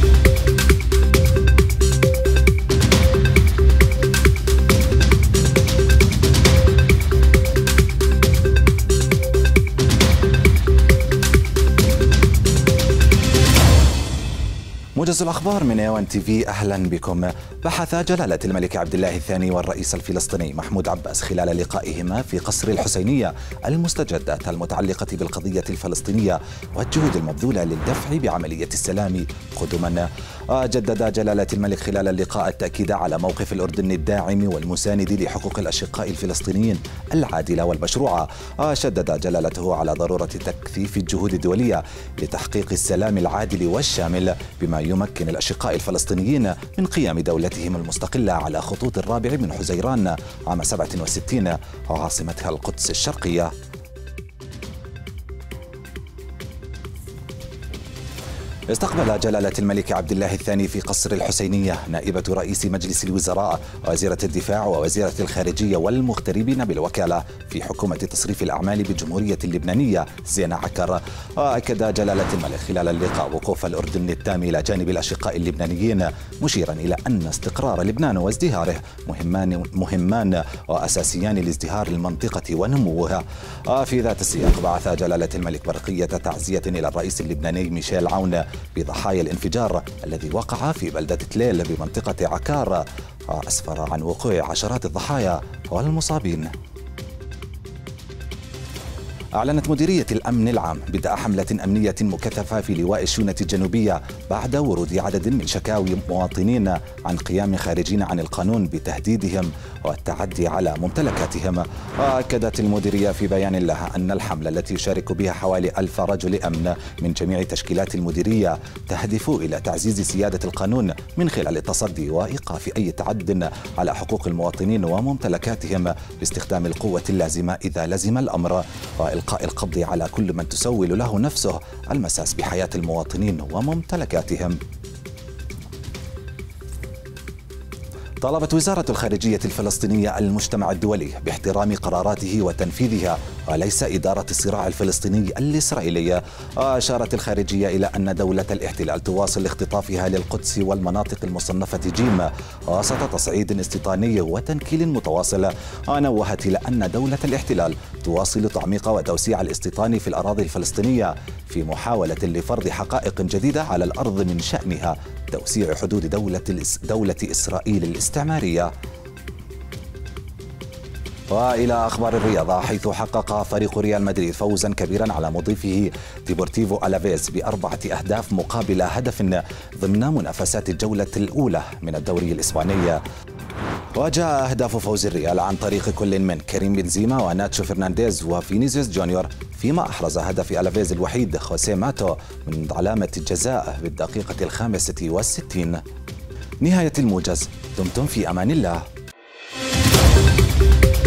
موجز الأخبار من A1 TV، أهلا بكم. بحث جلالة الملك عبد الله الثاني والرئيس الفلسطيني محمود عباس خلال لقائهما في قصر الحسينية المستجدات المتعلقة بالقضية الفلسطينية والجهود المبذولة للدفع بعملية السلام قدما. جدد جلالة الملك خلال اللقاء التأكيد على موقف الأردن الداعم والمساند لحقوق الأشقاء الفلسطينيين العادلة والمشروعة. شدد جلالته على ضرورة تكثيف الجهود الدولية لتحقيق السلام العادل والشامل بما يمكن الأشقاء الفلسطينيين من قيام دولتهم المستقلة على خطوط الرابع من حزيران عام 67 وعاصمتها القدس الشرقية. استقبل جلالة الملك عبد الله الثاني في قصر الحسينية نائبة رئيس مجلس الوزراء وزيرة الدفاع ووزيرة الخارجية والمغتربين بالوكالة في حكومة تصريف الأعمال بالجمهورية اللبنانية زينة عكر. أكد جلالة الملك خلال اللقاء وقوف الأردن التام إلى جانب الأشقاء اللبنانيين، مشيرا إلى أن استقرار لبنان وازدهاره مهمان وأساسيان لازدهار المنطقة ونموها. في ذات السياق بعث جلالة الملك برقية تعزية إلى الرئيس اللبناني ميشيل عون بضحايا الانفجار الذي وقع في بلدة تليل بمنطقة عكار، أسفر عن وقوع عشرات الضحايا والمصابين. أعلنت مديرية الأمن العام بدء حملة أمنية مكثفة في لواء الشونة الجنوبية بعد ورود عدد من شكاوي مواطنين عن قيام خارجين عن القانون بتهديدهم والتعدي على ممتلكاتهم. وأكدت المديرية في بيان لها أن الحملة التي يشارك بها حوالي 1000 رجل أمن من جميع تشكيلات المديرية تهدف إلى تعزيز سيادة القانون من خلال التصدي وإيقاف أي تعد على حقوق المواطنين وممتلكاتهم باستخدام القوة اللازمة إذا لزم الأمر، وإلقاء القبض على كل من تسول له نفسه المساس بحياة المواطنين وممتلكاتهم. طالبت وزارة الخارجية الفلسطينية المجتمع الدولي باحترام قراراته وتنفيذها وليس إدارة الصراع الفلسطيني الإسرائيلي. أشارت الخارجية إلى أن دولة الاحتلال تواصل اختطافها للقدس والمناطق المصنفة جيم وسط تصعيد استيطاني وتنكيل متواصل. نوهت إلى أن دولة الاحتلال تواصل تعميق وتوسيع الاستيطان في الأراضي الفلسطينية في محاولة لفرض حقائق جديدة على الأرض من شأنها توسيع حدود دولة إسرائيل الاستعمارية. وإلى أخبار الرياضة، حيث حقق فريق ريال مدريد فوزا كبيرا على مضيفه ديبورتيفو ألافيز ب4 أهداف مقابل هدف ضمن منافسات الجولة الأولى من الدوري الإسباني. وجاء أهداف فوز الريال عن طريق كل من كريم بنزيما وناتشو فرنانديز وفينيسيوس جونيور، فيما أحرز هدف ألافيز الوحيد خوسيه ماتو من علامة الجزاء بالدقيقة 65. نهاية الموجز، دمتم في أمان الله.